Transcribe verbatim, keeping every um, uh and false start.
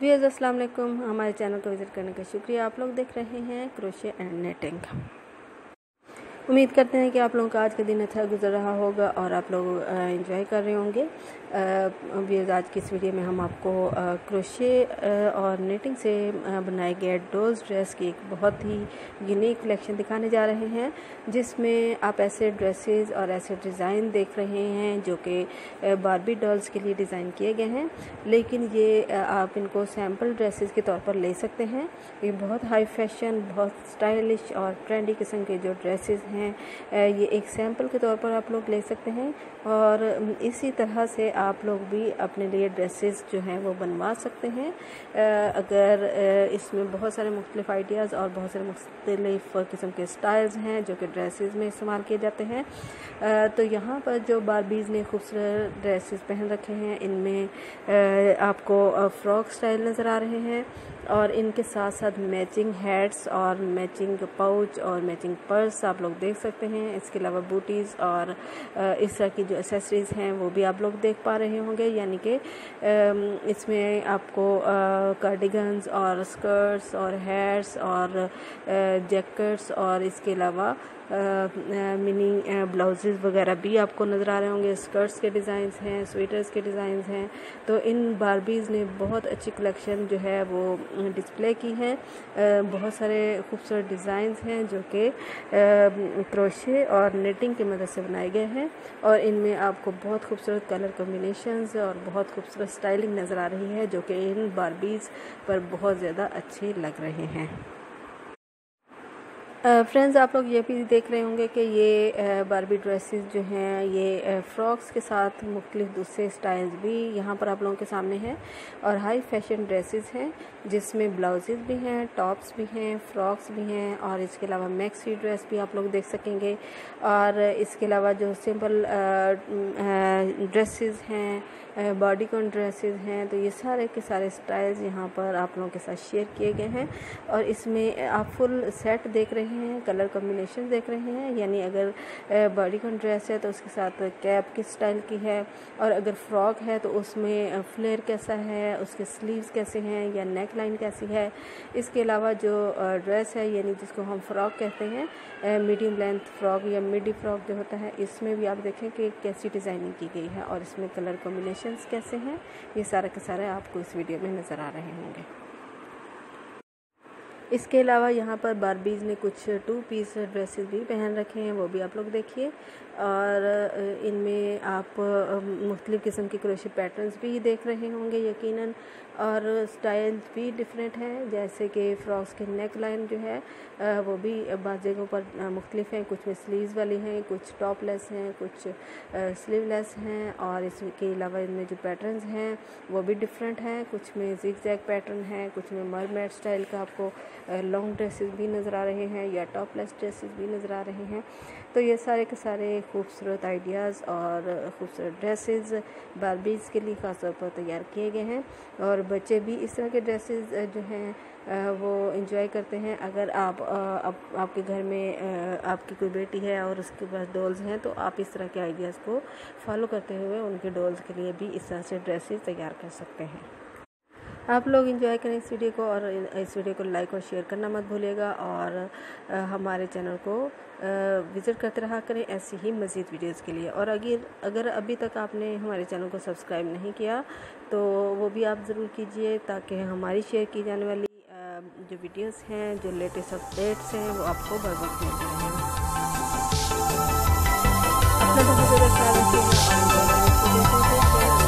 Viewers अस्सलाम वालेकुम। हमारे चैनल को विज़िट करने का शुक्रिया। आप लोग देख रहे हैं क्रोशे एंड नेटिंग। उम्मीद करते हैं कि आप लोगों का आज का दिन अच्छा गुजर रहा होगा और आप लोग एंजॉय कर रहे होंगे। व्यूअर्स आज की इस वीडियो में हम आपको क्रोशे और नेटिंग से बनाए गए डॉल्स ड्रेस की एक बहुत ही यूनिक कलेक्शन दिखाने जा रहे हैं, जिसमें आप ऐसे ड्रेसेस और ऐसे डिज़ाइन देख रहे हैं जो कि बारबी डॉल्स के लिए डिज़ाइन किए गए हैं, लेकिन ये आप इनको सैम्पल ड्रेसेस के तौर पर ले सकते हैं। ये बहुत हाई फैशन, बहुत स्टाइलिश और ट्रेंडी किस्म के जो ड्रेसेस हैं ये एक सैम्पल के तौर पर आप लोग ले सकते हैं और इसी तरह से आप लोग भी अपने लिए ड्रेसेस जो हैं वो बनवा सकते हैं। अगर इसमें बहुत सारे मुख्तलिफ आइडियाज़ और बहुत सारे मुख्तलिफ किस्म के स्टाइल्स हैं जो कि ड्रेसेस में इस्तेमाल किए जाते हैं, तो यहाँ पर जो बारबीज़ ने खूबसूरत ड्रेसेस पहन रखे हैं, इनमें आपको फ्रॉक स्टाइल नज़र आ रहे हैं और इनके साथ साथ मैचिंग हैट्स और मैचिंग पाउच और मैचिंग पर्स आप लोग देख सकते हैं। इसके अलावा बूटीज़ और इस तरह की जो एसेसरीज़ हैं वो भी आप लोग देख पा रहे होंगे, यानी कि इसमें आपको कार्डिगन्स और स्कर्ट्स और हैट्स और जैकेट्स और इसके अलावा मिनी ब्लाउजेज़ वगैरह भी आपको नज़र आ रहे होंगे। स्कर्ट्स के डिज़ाइंस हैं, स्वेटर्स के डिज़ाइंस हैं। तो इन बारबीज़ ने बहुत अच्छी कलेक्शन जो है वो डिस्प्ले की है। बहुत सारे खूबसूरत डिज़ाइंस हैं जो कि क्रोशे और नेटिंग की मदद से बनाए गए हैं और इनमें आपको बहुत खूबसूरत कलर कॉम्बिनेशंस और बहुत खूबसूरत स्टाइलिंग नज़र आ रही है जो कि इन बारबीज़ पर बहुत ज़्यादा अच्छे लग रहे हैं। फ्रेंड्स uh, आप लोग ये भी देख रहे होंगे कि ये बारबी ड्रेसेस जो हैं ये फ्रॉक्स के साथ मुख्तलिफ दूसरे स्टाइल्स भी यहाँ पर आप लोगों के सामने हैं और हाई फैशन ड्रेसेस हैं जिसमें ब्लाउजेस भी हैं, टॉप्स भी हैं, फ्रॉक्स भी हैं और इसके अलावा मैक्सी ड्रेस भी आप लोग देख सकेंगे। और इसके अलावा जो सिंपल ड्रेसेस हैं, बॉडीकॉन ड्रेसेस हैं, तो ये सारे के सारे स्टाइल्स यहाँ पर आप लोगों के साथ शेयर किए गए हैं और इसमें आप फुल सेट देख रहे हैं, कलर कॉम्बिनेशन देख रहे हैं। यानी अगर बॉडीकॉन ड्रेस है तो उसके साथ कैप किस स्टाइल की है और अगर फ्रॉक है तो उसमें फ्लेयर कैसा है, उसके स्लीव्स कैसे हैं या नेक लाइन कैसी है। इसके अलावा जो ड्रेस है यानी जिसको हम फ्रॉक कहते हैं, मीडियम लेंथ फ्रॉक या मिडी फ्रॉक जो होता है, इसमें भी आप देखें कि कैसी डिज़ाइनिंग की गई है और इसमें कलर कॉम्बिनेशंस कैसे हैं। ये सारे के सारे आपको इस वीडियो में नज़र आ रहे होंगे। इसके अलावा यहाँ पर बारबीज़ ने कुछ टू पीस ड्रेसेस भी पहन रखे हैं, वो भी आप लोग देखिए और इनमें आप मुख्तलिफ़ किस्म के क्रोशे पैटर्न्स भी देख रहे होंगे यकीनन और स्टाइल्स भी डिफरेंट हैं। जैसे कि फ़्रॉक्स के नेक लाइन जो है वो भी बाज़ जगहों पर मुख्तलिफ हैं, कुछ में स्लीव्स वाली हैं, कुछ टॉपलेस हैं, कुछ स्लीवलेस हैं और इसके अलावा इनमें जो पैटर्न्स हैं वो भी डिफरेंट हैं। कुछ में ज़िग ज़ैग पैटर्न है, कुछ में मरमेड स्टाइल का आपको लॉन्ग ड्रेसेस भी नज़र आ रहे हैं या टॉपलेस ड्रेसेस भी नज़र आ रहे हैं। तो ये सारे के सारे खूबसूरत आइडियाज़ और खूबसूरत ड्रेसेस बारबीज़ के लिए ख़ास तौर पर तैयार किए गए हैं और बच्चे भी इस तरह के ड्रेसेस जो हैं वो एंजॉय करते हैं। अगर आप, आप आपके घर में आपकी कोई बेटी है और उसके पास डॉल्स हैं तो आप इस तरह के आइडियाज़ को फॉलो करते हुए उनके डॉल्स के लिए भी इस तरह से ड्रेसेस तैयार कर सकते हैं। आप लोग एंजॉय करें इस वीडियो को और इस वीडियो को लाइक और शेयर करना मत भूलिएगा और हमारे चैनल को विज़िट करते रहा करें ऐसी ही मज़ीद वीडियोस के लिए। और अगर अगर अभी तक आपने हमारे चैनल को सब्सक्राइब नहीं किया तो वो भी आप ज़रूर कीजिए ताकि हमारी शेयर की जाने वाली जो वीडियोस हैं, जो लेटेस्ट अपडेट्स हैं, वो आपको बर वक्त मिलते रहें। अपना बहुत ज़्यादा ख्याल रखिएगा और